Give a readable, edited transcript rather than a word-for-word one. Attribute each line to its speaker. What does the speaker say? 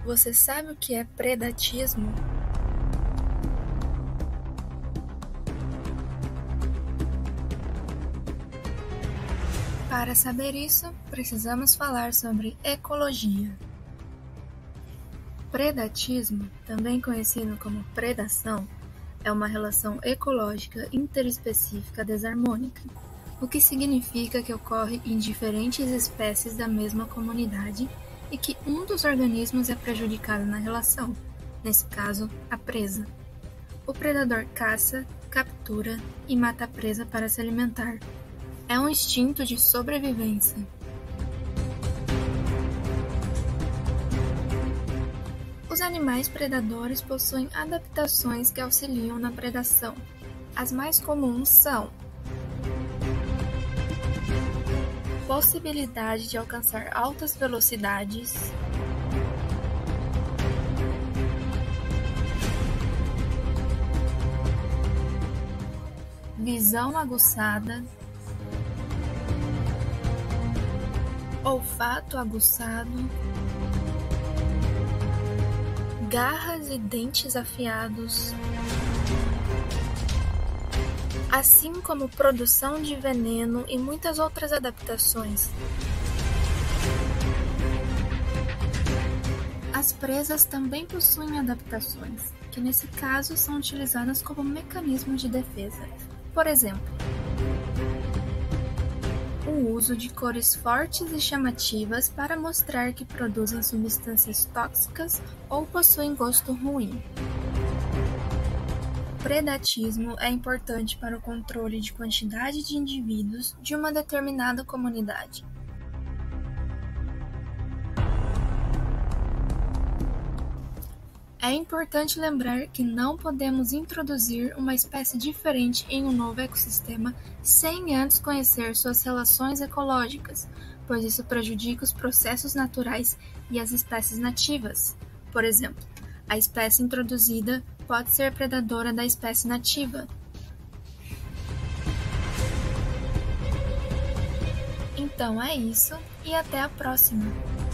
Speaker 1: Você sabe o que é predatismo? Para saber isso, precisamos falar sobre ecologia. Predatismo, também conhecido como predação, é uma relação ecológica interespecífica desarmônica, o que significa que ocorre em diferentes espécies da mesma comunidade e que um dos organismos é prejudicado na relação, nesse caso, a presa. O predador caça, captura e mata a presa para se alimentar. É um instinto de sobrevivência. Os animais predadores possuem adaptações que auxiliam na predação. As mais comuns são: possibilidade de alcançar altas velocidades, visão aguçada, olfato aguçado, garras e dentes afiados, assim como produção de veneno e muitas outras adaptações. As presas também possuem adaptações, que nesse caso são utilizadas como mecanismo de defesa. Por exemplo, o uso de cores fortes e chamativas para mostrar que produzem substâncias tóxicas ou possuem gosto ruim. Predatismo é importante para o controle de quantidade de indivíduos de uma determinada comunidade. É importante lembrar que não podemos introduzir uma espécie diferente em um novo ecossistema sem antes conhecer suas relações ecológicas, pois isso prejudica os processos naturais e as espécies nativas. Por exemplo, a espécie introduzida pode ser predadora da espécie nativa. Então é isso, e até a próxima!